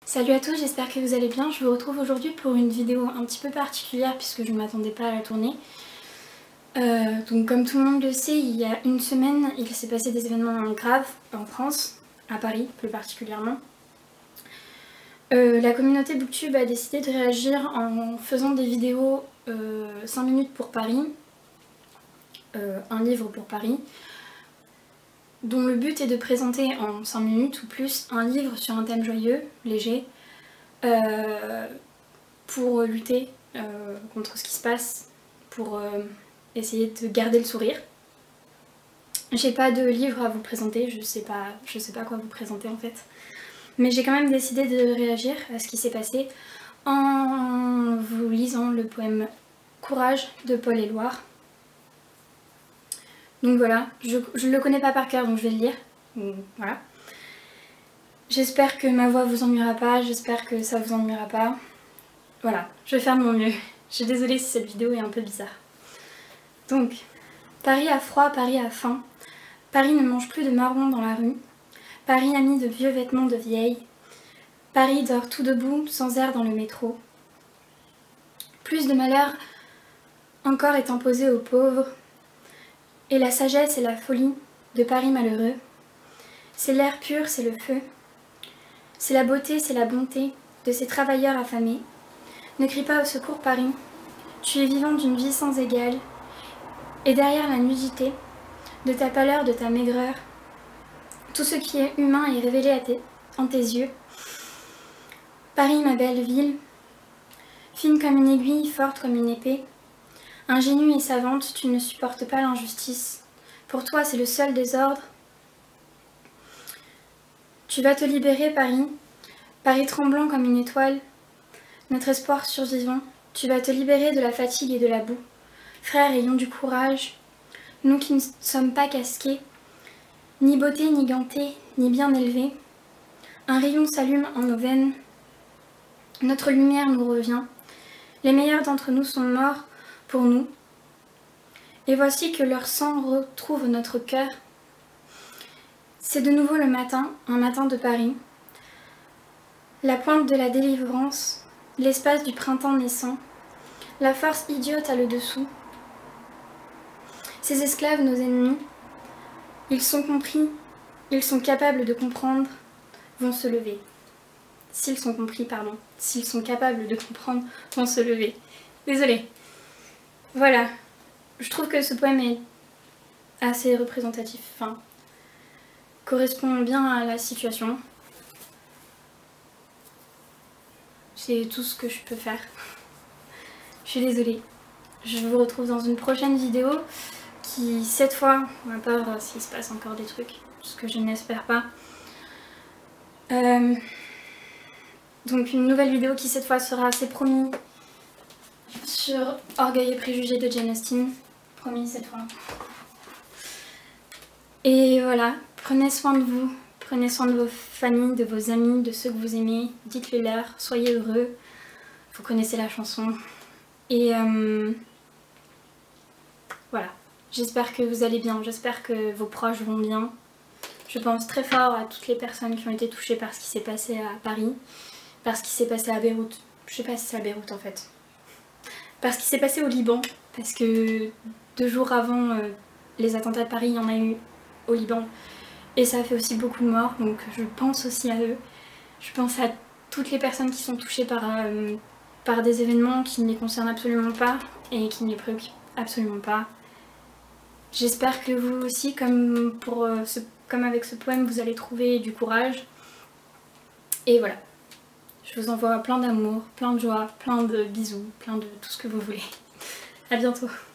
Salut à tous, j'espère que vous allez bien. Je vous retrouve aujourd'hui pour une vidéo un petit peu particulière puisque je ne m'attendais pas à la tourner. Donc comme tout le monde le sait, il y a une semaine, il s'est passé des événements graves en France, à Paris plus particulièrement. La communauté Booktube a décidé de réagir en faisant des vidéos 5 minutes pour Paris, un livre pour Paris, dont le but est de présenter en 5 minutes ou plus un livre sur un thème joyeux, léger, pour lutter contre ce qui se passe, pour essayer de garder le sourire. J'ai pas de livre à vous présenter, je sais pas quoi vous présenter en fait. Mais j'ai quand même décidé de réagir à ce qui s'est passé en vous lisant le poème Courage de Paul Éluard. Donc voilà, je ne le connais pas par cœur donc je vais le lire. Donc, voilà. J'espère que ma voix vous ennuiera pas, j'espère que ça vous ennuiera pas. Voilà, je vais faire de mon mieux. Je suis désolée si cette vidéo est un peu bizarre. Donc, Paris a froid, Paris a faim. Paris ne mange plus de marrons dans la rue. Paris a mis de vieux vêtements de vieille. Paris dort tout debout, sans air dans le métro. Plus de malheur encore est imposé aux pauvres. Et la sagesse et la folie de Paris malheureux. C'est l'air pur, c'est le feu. C'est la beauté, c'est la bonté de ces travailleurs affamés. Ne crie pas au secours Paris. Tu es vivant d'une vie sans égale. Et derrière la nudité de ta pâleur, de ta maigreur, tout ce qui est humain est révélé en tes yeux. Paris, ma belle ville, fine comme une aiguille, forte comme une épée, ingénue et savante, tu ne supportes pas l'injustice. Pour toi, c'est le seul désordre. Tu vas te libérer, Paris, Paris tremblant comme une étoile, notre espoir survivant. Tu vas te libérer de la fatigue et de la boue. Frères, ayons du courage, nous qui ne sommes pas casqués, ni beauté, ni gantés, ni bien élevés. Un rayon s'allume en nos veines, notre lumière nous revient. Les meilleurs d'entre nous sont morts pour nous. Et voici que leur sang retrouve notre cœur. C'est de nouveau le matin, un matin de Paris. La pointe de la délivrance, l'espace du printemps naissant. La force idiote a le dessous. Ces esclaves, nos ennemis, ils sont compris, ils sont capables de comprendre, vont se lever. S'ils sont compris, pardon, s'ils sont capables de comprendre, vont se lever. Désolée. Voilà, je trouve que ce poème est assez représentatif, enfin, correspond bien à la situation. C'est tout ce que je peux faire. Je suis désolée. Je vous retrouve dans une prochaine vidéo qui, cette fois, à part s'il se passe encore des trucs, ce que je n'espère pas. Donc une nouvelle vidéo qui, cette fois, sera, c'est promis, sur Orgueil et Préjugés de Jane Austen. Promis cette fois. Et voilà, prenez soin de vous. Prenez soin de vos familles, de vos amis, de ceux que vous aimez. Dites-le leur, soyez heureux. Vous connaissez la chanson. Et voilà, j'espère que vous allez bien, j'espère que vos proches vont bien. Je pense très fort à toutes les personnes qui ont été touchées par ce qui s'est passé à Paris, par ce qui s'est passé à Beyrouth. Je sais pas si c'est à Beyrouth en fait. Par ce qui s'est passé au Liban, parce que 2 jours avant les attentats de Paris, il y en a eu au Liban. Et ça a fait aussi beaucoup de morts, donc je pense aussi à eux. Je pense à toutes les personnes qui sont touchées par des événements qui ne les concernent absolument pas et qui ne les préoccupent absolument pas. J'espère que vous aussi, comme avec ce poème, vous allez trouver du courage. Et voilà, je vous envoie plein d'amour, plein de joie, plein de bisous, plein de tout ce que vous voulez. À bientôt.